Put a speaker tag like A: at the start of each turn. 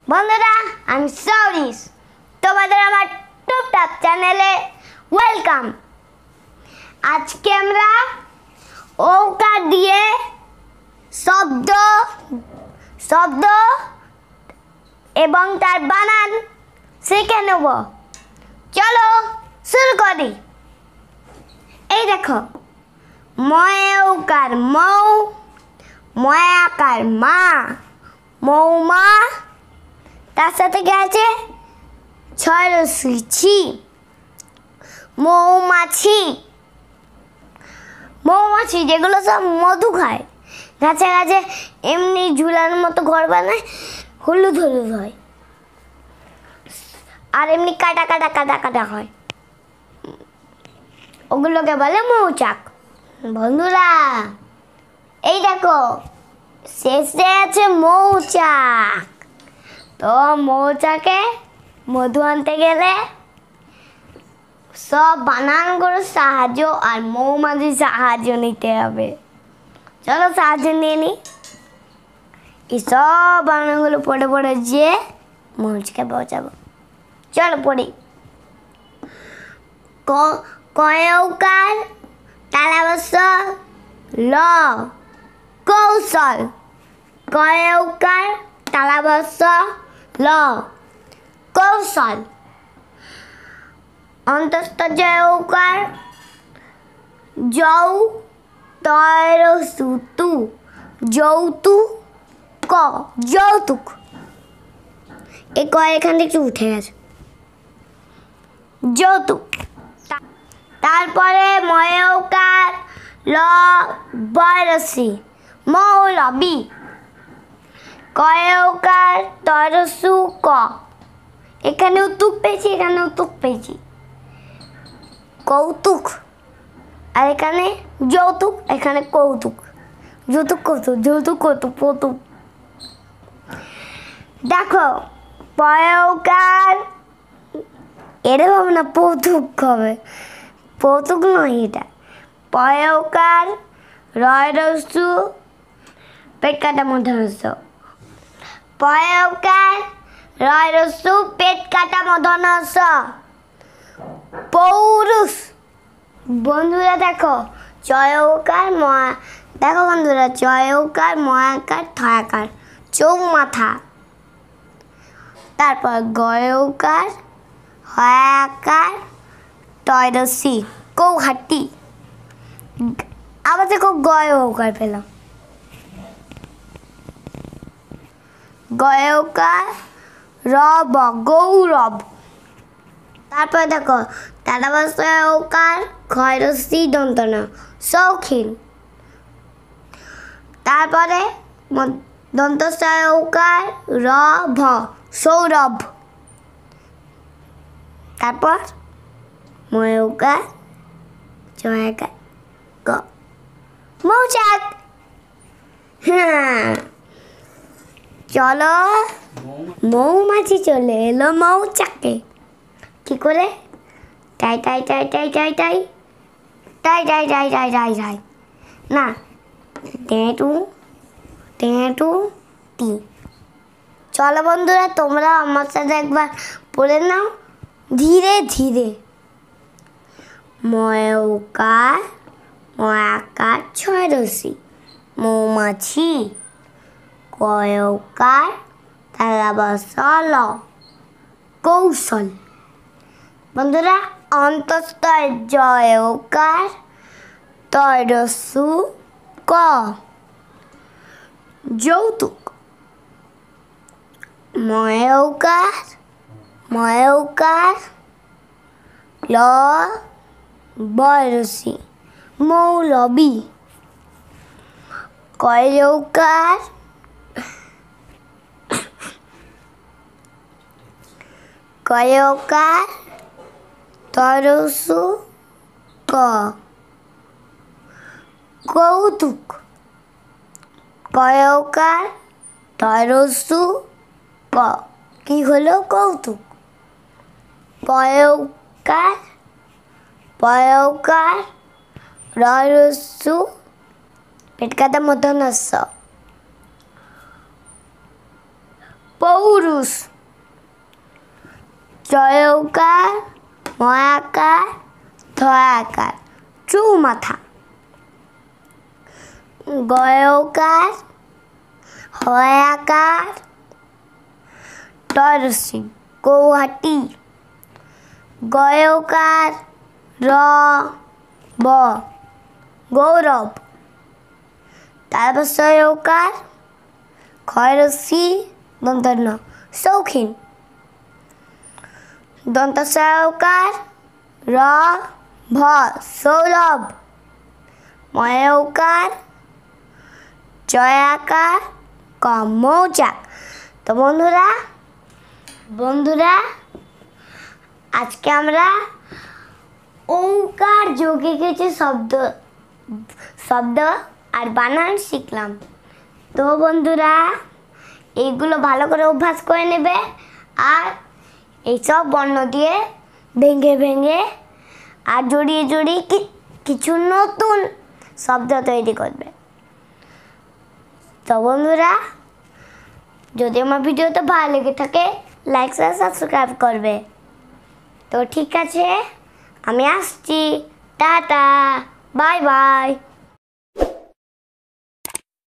A: বন্ধুরা আমি সৌরিশ, তোমাদের আমার টুপটাপ চ্যানেলে ওয়েলকাম। আজকে আমরা ওকার দিয়ে শব্দ শব্দ এবং তার বানান শিখে নেব। চলো শুরু করি। এই দেখো, ময়ৌকার মৌ, ময়াকার মা, মৌমা, তার সাথে কি আছে ছয়রসি, মৌমাছি। মৌমাছি যেগুলো সব মধু খায়, গাছে গাছে এমনি ঝুলানোর মতো ঘর বানায়, হলুদ হলুদ হয় আর এমনি কাটা কাটা কাটা কাটা হয়, ওগুলোকে বলে মৌচাক। বন্ধুরা এই দেখো, শেষে আছে মৌচাক। তো মৌচাকে মধু আনতে গেলে সব বানানগুলোর সাহায্য আর মৌমাছির সাহায্য নিতে হবে। চলো সাহায্য নিয়ে নিই। এই সব বানানগুলো পড়ে পড়ে যেয়ে মৌচাকে পৌঁছাবো। চলো পড়ি। কয়ৌকার তালাবস্য ল, কৌশল। কয়ৌকার তালাবস্য ল, কৌশল। অন্তস্থ জয়ৌকার যৌ তয়রসুতু, যৌতুক, ক যৌতুক। এই ক এখান থেকে একটু উঠে গেছে, যৌতুক। তারপরে ময়ৌকার ল বয়রসি, মৌলবি। কয়ৌকার তরসু ক, এখানেও তুক পেয়েছি, এখানেও তুক পেয়েছি, কৌতুক। আর এখানে যৌতুক, এখানে কৌতুক। যৌতুক কৌতুক, যৌতুক কৌতুক, কৌতুক। দেখো পয়ৌকার, এরকম না, পৌতুক হবে, পৌতুক নয় এটা। পয়ৌকার রয়রসু পেট কাটা মধ্যনস্য, পয়ৌকার রয়রসু পেট কাটা মধ্যনস্য, পৌরুষ। বন্ধুরা দেখো, চয়ৌকার ময়া, দেখো বন্ধুরা, চয়ৌকার ময়াকার থয়াকার চৌমাথা। তারপর গয়ৌকার হয়াকার তয়রসি কৌহাটি। আবার দেখো গয়ৌকার পেলাম, গয়ৌকার রব গৌরব। তারপর দেখো তালাবস্যৌকার ক্ষয়রসি দন্তনা শৌখিন। তারপরে দন্তস্যৌকার র ভ সৌরভ। তারপর ময়ৌকার চয়াকার ক মৌচাক। হ্যাঁ, চলো মৌমাছি চলে এলো মৌচাকে। কি করে? টাই টাই টাই টাই টাই টাই টাই টাই টাই টাই টাই টাই না, টেটু টেটু টি। চলো বন্ধুরা, তোমরা আমার সাথে একবার পড়ে নাও ধীরে ধীরে। ময়ৌকার ময়াকার ছয়রসি মৌমাছি। কয়ৌকার তালাবস্য ল কৌশল। বন্ধুরা অন্তস্থ জয়ৌকার তয়রসু ক যৌতুক। ময়ৌকার ময়ৌকার ল বয়রসি মৌলবি। কয়ৌকার কয়ৌকার তরসু ক কৌতুক। কয়ৌকার তরসু ক কি হলো? কৌতুক। পয়ৌকার পয়ৌকার রয়রস্যু পেট কাটা মধ্যনস্য পৌরুষ, জয়কার, ময়াকার, ধয়াকার, চৌমাথা, গয়কার, হয়াকার, টয়রসি, গৌহাটি, গয়কার, র ব, গৌরব, তারপর সয়কার, খয়রসি, দন্তন্য, শৌখিন, দন্ত সয়কার, র ভ, সৌরভ, ময়ৌকার, জয়াকার, ক, মৌচাক। তো বন্ধুরা আজকে আমরা ওঙ্কার যোগে কিছু শব্দ আর বানান শিখলাম। তো বন্ধুরা এইগুলো ভালো করে অভ্যাস করে নেবে আর এইসব বর্ণ দিয়ে ভেঙে আর জড়িয়ে কিছু নতুন শব্দ তৈরি করবে। তো বন্ধুরা যদি আমার ভিডিওটা ভালো লেগে থাকে লাইক আর সাবস্ক্রাইব করবে। তো ঠিক আছে, আমি আসছি, টাটা, বাই বাই।